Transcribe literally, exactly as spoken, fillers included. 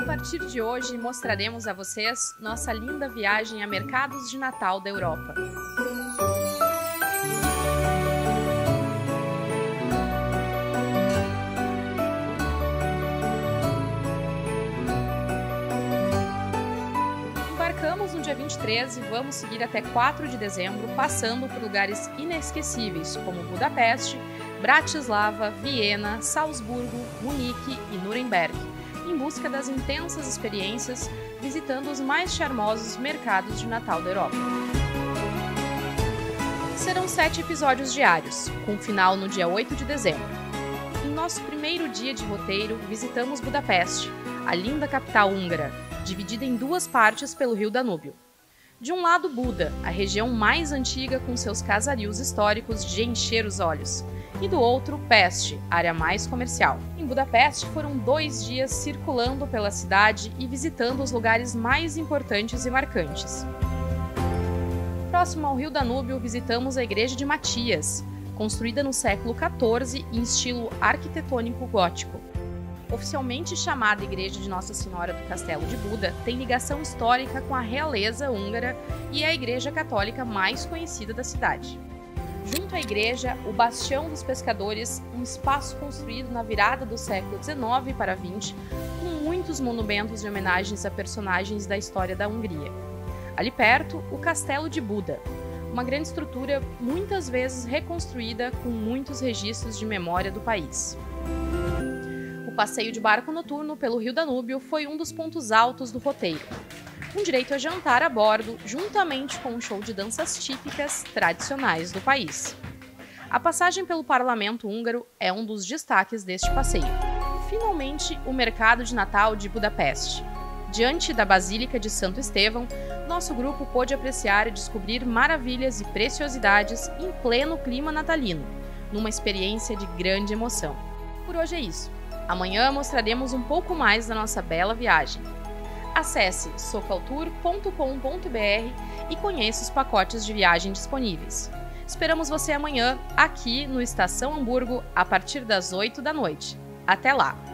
partir de hoje, mostraremos a vocês nossa linda viagem a mercados de Natal da Europa. Embarcamos no dia vinte e três e vamos seguir até quatro de dezembro, passando por lugares inesquecíveis como Budapeste, Bratislava, Viena, Salzburgo, Munique e Nuremberg, em busca das intensas experiências, visitando os mais charmosos mercados de Natal da Europa. Serão sete episódios diários, com final no dia oito de dezembro. Em nosso primeiro dia de roteiro, visitamos Budapeste, a linda capital húngara, dividida em duas partes pelo rio Danúbio. De um lado, Buda, a região mais antiga com seus casarios históricos de encher os olhos, e do outro, Peste, área mais comercial. Em Budapeste, foram dois dias circulando pela cidade e visitando os lugares mais importantes e marcantes. Próximo ao rio Danúbio, visitamos a igreja de Matias, construída no século quatorze em estilo arquitetônico gótico. Oficialmente chamada Igreja de Nossa Senhora do Castelo de Buda, tem ligação histórica com a realeza húngara e é a igreja católica mais conhecida da cidade. Junto à igreja, o Bastião dos Pescadores, um espaço construído na virada do século dezenove para vinte, com muitos monumentos de homenagens a personagens da história da Hungria. Ali perto, o Castelo de Buda, uma grande estrutura muitas vezes reconstruída com muitos registros de memória do país. O passeio de barco noturno pelo rio Danúbio foi um dos pontos altos do roteiro, com direito a jantar a bordo, juntamente com um show de danças típicas tradicionais do país. A passagem pelo parlamento húngaro é um dos destaques deste passeio. Finalmente, o mercado de Natal de Budapeste. Diante da Basílica de Santo Estevão, nosso grupo pôde apreciar e descobrir maravilhas e preciosidades em pleno clima natalino, numa experiência de grande emoção. Por hoje é isso. Amanhã mostraremos um pouco mais da nossa bela viagem. Acesse socaltour ponto com ponto br e conheça os pacotes de viagem disponíveis. Esperamos você amanhã, aqui no Estação Hamburgo, a partir das oito da noite. Até lá!